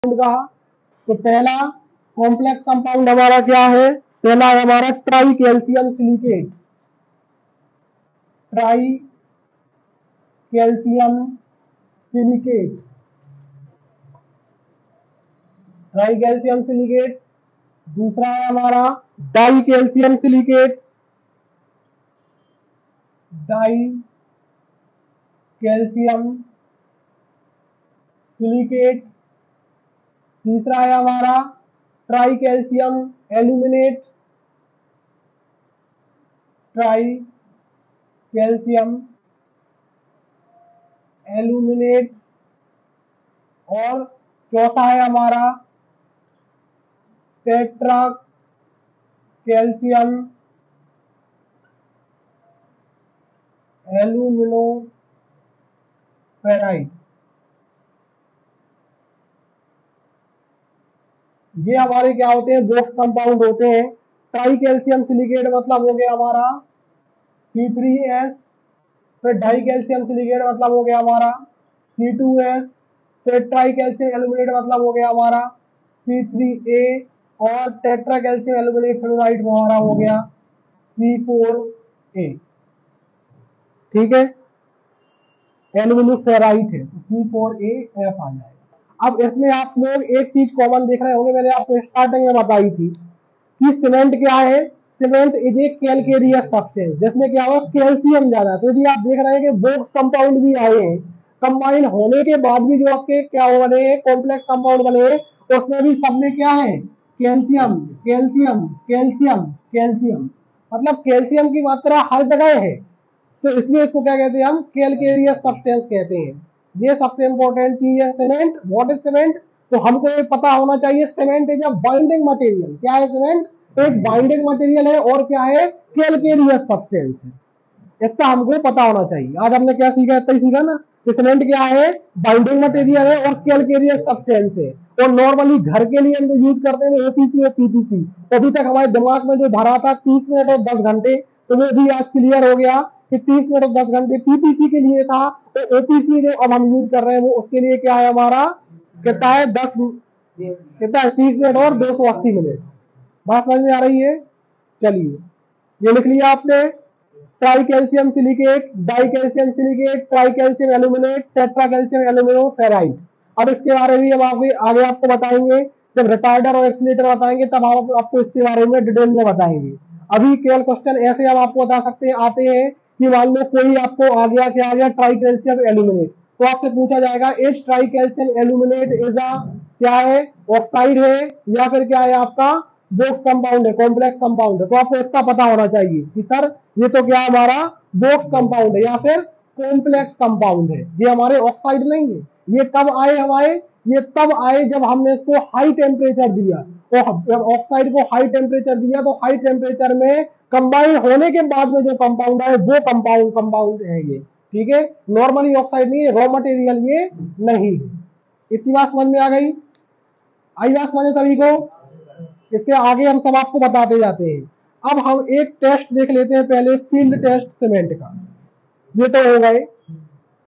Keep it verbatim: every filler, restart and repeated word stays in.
का। तो पहला कॉम्प्लेक्स कंपाउंड हमारा क्या है, पहला है हमारा tri calcium silicate, tri calcium silicate, tri calcium silicate. दूसरा है हमारा di calcium silicate, di calcium silicate. तीसरा है हमारा tri calcium aluminate, tri calcium aluminate. और चौथा है हमारा टेट्रा कैल्शियम एल्यूमिनोफेराइड। ये हमारे क्या होते हैं, बॉक्स कंपाउंड होते हैं। ट्राई कैल्शियम सिलिकेट मतलब हो गया हमारा सी थ्री एस, फिर डाई कैल्शियम सिलिकेट मतलब हो गया हमारा सी टू एस, फिर ट्राई कैल्शियम एल्यूमिनेट मतलब हो गया हमारा सी थ्री ए, और टेट्रा कैल्शियम एल्यूमिनेट फ्लोराइड हमारा हो गया सी फोर ए। ठीक है, एल्यूमिनोफेराइट है, सी फोर ए एफ आ जाएगा। अब इसमें आप लोग एक चीज कॉमन देख रहे होंगे, मैंने आपको स्टार्टिंग में बताई थी कि सीमेंट क्या है, cement is a calcareous substance, जिसमें क्या होगा, कैल्शियम ज्यादा। तो यदि आप देख रहे हैं कि बॉक्स कंपाउंड भी आए हैं, कंबाइन होने के बाद भी जो आपके क्या बने हैं, कॉम्प्लेक्स कंपाउंड बने हैं, उसमें भी सब में क्या है, कैल्शियम कैल्शियम कैल्शियम कैल्शियम, मतलब कैल्शियम की मात्रा हर जगह है। तो इसलिए इसको क्या कहते हैं, हम कैलकेरियस सब्सटेंस कहते हैं। ये सबसे इंपॉर्टेंट चीज है सीमेंट। What is cement? तो हमको ये पता होना चाहिए, cement is a binding material. क्या है सीमेंट? एक बाइंडिंग मटेरियल है, और क्या है, कैलकेरियस सब्सटेंस है। इसका हमको पता होना चाहिए। आज हमने क्या सीखा, इतना ही सीखा ना कि सीमेंट क्या है, बाइंडिंग मटेरियल है और कैलकेरियस सब्सटेंस है। और नॉर्मली घर के लिए हम जो यूज करते हैं ओपीसी और पीपीसी। अभी तक हमारे दिमाग में जो भरा था तीस मिनट और दस घंटे, तो वो भी आज क्लियर हो गया कि तीस मिनट और दस घंटे पीपीसी के लिए था, तो ओपीसी जो अब हम यूज कर रहे हैं वो उसके लिए क्या है हमारा, कितना है, दस कितना है, तीस मिनट और दो सौ अस्सी मिनट। बात समझ में आ रही है? चलिए ये लिख लिया आपने, tri calcium silicate, di calcium silicate, tri calcium aluminate, tetra calcium aluminoferrite. अब इसके बारे में हम आगे आगे आपको बताएंगे, जब रिटार्डर और एक्सीलेटर बताएंगे तब हम आपको इसके बारे में डिटेल में बताएंगे। अभी केवल क्वेश्चन ऐसे हम आपको बता सकते हैं, आते हैं कि मान लो कोई आपको आ गया, क्या आ गया, ट्राई कैल्शियम एल्यूमिनेट, तो आपसे पूछा जाएगा H tri calcium aluminate is a क्या है, ऑक्साइड है या फिर क्या है आपका बॉक्स कंपाउंड है, कॉम्प्लेक्स कंपाउंड है। तो आपको इतना पता होना चाहिए कि सर ये तो क्या हमारा बॉक्स कंपाउंड है या फिर कॉम्प्लेक्स कंपाउंड है, ये हमारे ऑक्साइड नहीं है। ये कब आए हमारे, ये तब आए जब हमने इसको हाई टेम्परेचर दिया, तो ऑक्साइड को हाई टेम्परेचर दिया, तो हाई टेम्परेचर में कंबाइन होने के बाद में जो कंपाउंड है वो कंपाउंड कंपाउंड है ये। ठीक है, नॉर्मली ऑक्साइड नहीं है, रॉ मटेरियल ये नहीं है। इतनी बात समझ में आ गई? आई बात समझ सभी को? इसके आगे हम सब आपको बताते जाते हैं। अब हम एक टेस्ट देख लेते हैं पहले, फील्ड टेस्ट सीमेंट का। ये तो हो गए,